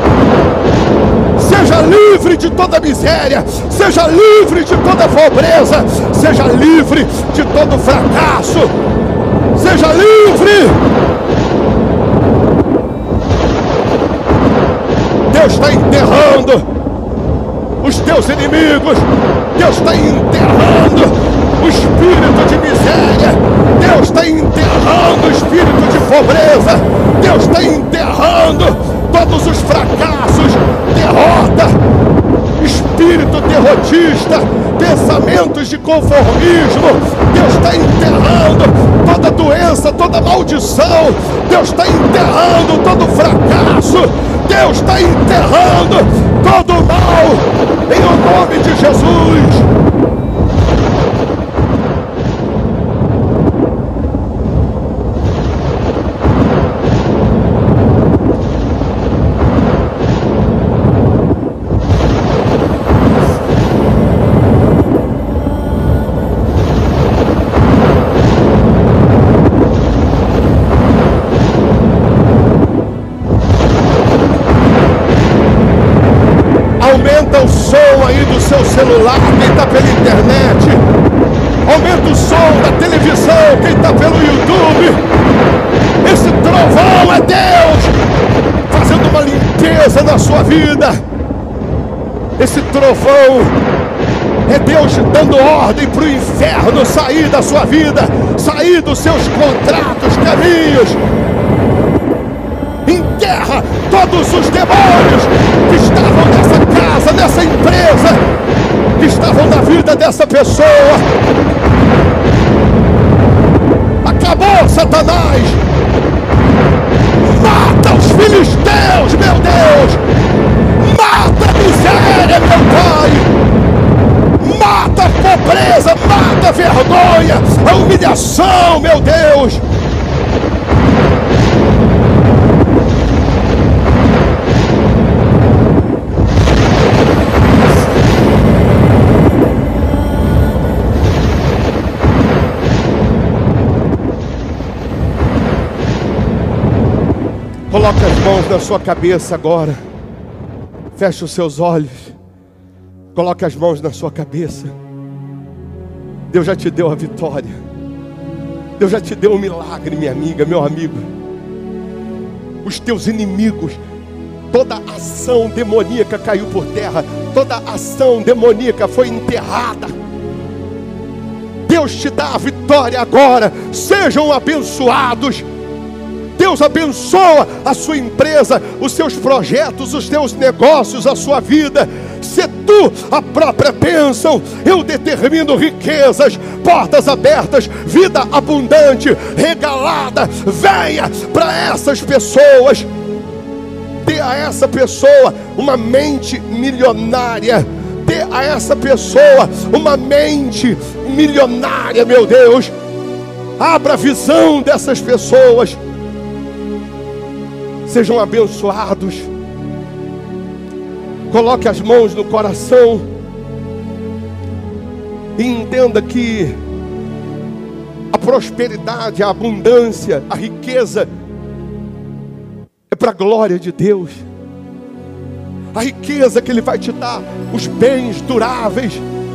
A: Seja livre de toda miséria, seja livre de toda pobreza, seja livre de todo fracasso, seja livre. Deus está enterrando os teus inimigos, Deus está enterrando o espírito de miséria, Deus está enterrando o espírito de pobreza, Deus está enterrando todos os fracassos, derrota, espírito derrotista, pensamentos de conformismo. Deus está enterrando toda doença, toda maldição. Deus está enterrando todo fracasso. Deus está enterrando todo o mal, em o nome de Jesus. Aumenta o som aí do seu celular, quem está pela internet. Aumenta o som da televisão, quem está pelo YouTube. Esse trovão é Deus fazendo uma limpeza na sua vida. Esse trovão é Deus dando ordem para o inferno sair da sua vida, sair dos seus contratos, caminhos. Enterra todos os demônios que estavam nessa casa, nessa empresa, que estavam na vida dessa pessoa. Acabou, Satanás. Mata os filisteus, meu Deus. Mata a miséria, meu Pai. Mata a pobreza, mata a vergonha, a humilhação, meu Deus. Coloque as mãos na sua cabeça agora. Feche os seus olhos. Coloque as mãos na sua cabeça. Deus já te deu a vitória. Deus já te deu um milagre, minha amiga, meu amigo. Os teus inimigos, toda ação demoníaca caiu por terra. Toda ação demoníaca foi enterrada. Deus te dá a vitória agora. Sejam abençoados. Deus abençoa a sua empresa, os seus projetos, os teus negócios, a sua vida. Se tu a própria bênção, eu determino riquezas, portas abertas, vida abundante, regalada. Venha para essas pessoas. Dê a essa pessoa uma mente milionária. Dê a essa pessoa uma mente milionária, meu Deus. Abra a visão dessas pessoas. Sejam abençoados. Coloque as mãos no coração e entenda que a prosperidade, a abundância, a riqueza é para a glória de Deus. A riqueza que Ele vai te dar, os bens duráveis,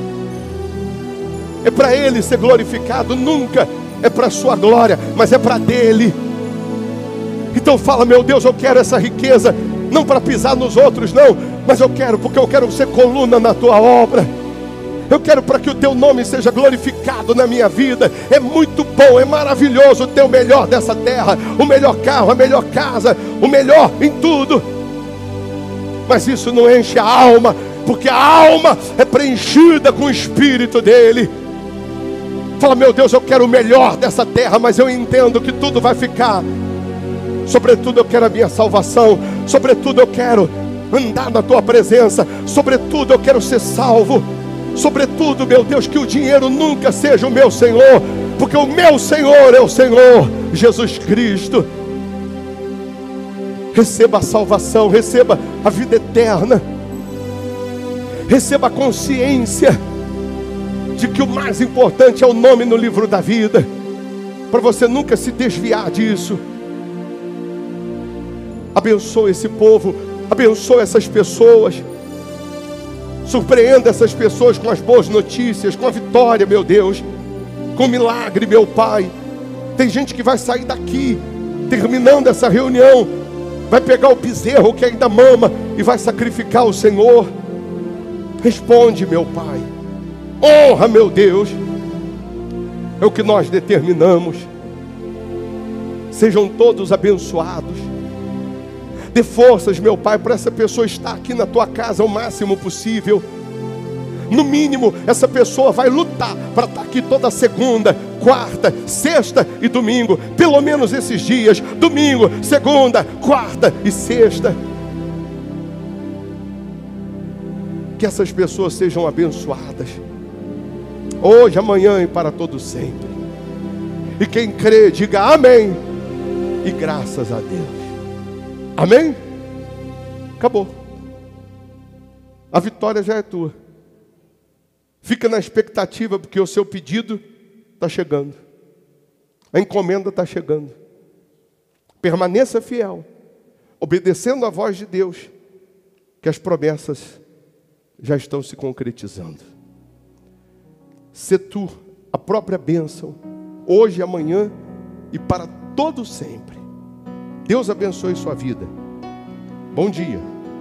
A: é para Ele ser glorificado. Nunca é para a sua glória, mas é para dele. Então fala: meu Deus, eu quero essa riqueza, não para pisar nos outros, não, mas eu quero porque eu quero ser coluna na tua obra. Eu quero para que o teu nome seja glorificado na minha vida. É muito bom, é maravilhoso ter o melhor dessa terra, o melhor carro, a melhor casa, o melhor em tudo. Mas isso não enche a alma, porque a alma é preenchida com o Espírito dele. Fala: meu Deus, eu quero o melhor dessa terra, mas eu entendo que tudo vai ficar. Sobretudo eu quero a minha salvação. Sobretudo eu quero andar na tua presença. Sobretudo eu quero ser salvo. Sobretudo, meu Deus, que o dinheiro nunca seja o meu Senhor, porque o meu Senhor é o Senhor Jesus Cristo. Receba a salvação, receba a vida eterna. Receba a consciência de que o mais importante é o nome no livro da vida, para você nunca se desviar disso. Abençoa esse povo, abençoa essas pessoas. Surpreenda essas pessoas com as boas notícias, com a vitória, meu Deus, com o milagre, meu Pai. Tem gente que vai sair daqui, terminando essa reunião, vai pegar o bezerro que ainda mama e vai sacrificar o Senhor. Responde, meu Pai. Honra, meu Deus. É o que nós determinamos. Sejam todos abençoados. Dê forças, meu Pai, para essa pessoa estar aqui na tua casa o máximo possível. No mínimo, essa pessoa vai lutar para estar aqui toda segunda, quarta, sexta e domingo. Pelo menos esses dias: domingo, segunda, quarta e sexta. Que essas pessoas sejam abençoadas, hoje, amanhã e para todo sempre. E quem crê, diga amém. E graças a Deus. Amém? Acabou. A vitória já é tua. Fica na expectativa, porque o seu pedido está chegando. A encomenda está chegando. Permaneça fiel, obedecendo a voz de Deus, que as promessas já estão se concretizando. Sê tu a própria bênção, hoje, amanhã e para todo sempre. Deus abençoe sua vida. Bom dia.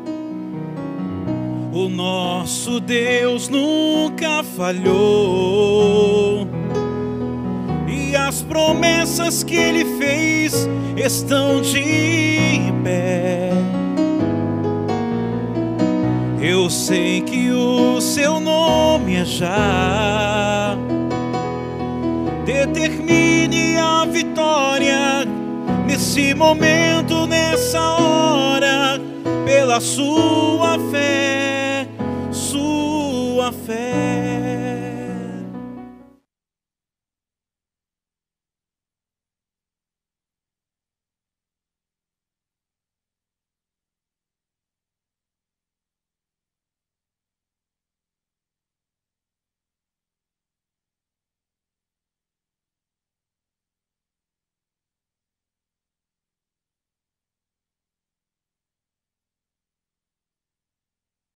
B: O nosso Deus nunca falhou, e as promessas que Ele fez estão de pé. Eu sei que o seu nome é já. Determine a vitória nesse momento, nessa hora, pela sua fé, sua fé.